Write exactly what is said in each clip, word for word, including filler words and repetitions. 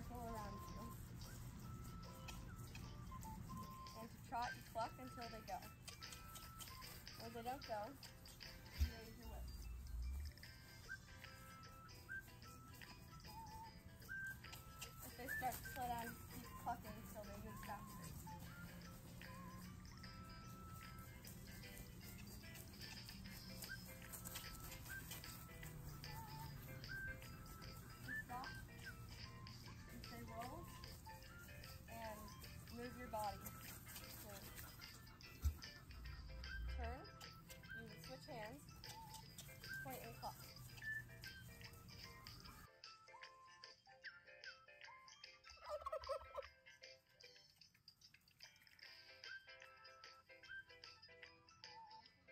circle around you. And to trot, you cluck until they go. When they don't go, you raise your whip. If they start to slow down, keep clucking until they move faster. Stop. You say roll and move your body. Turn. Turn. You can switch hands. Point and cluck.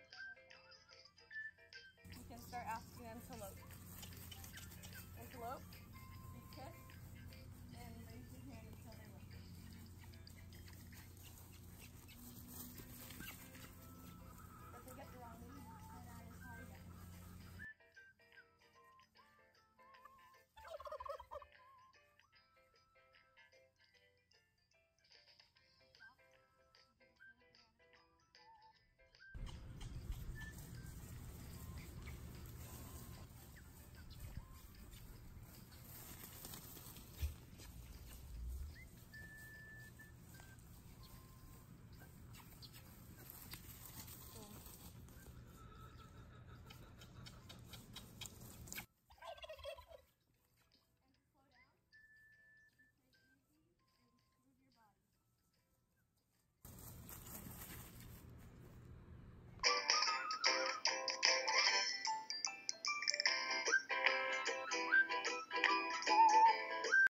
You can start asking them to lope. Antelope.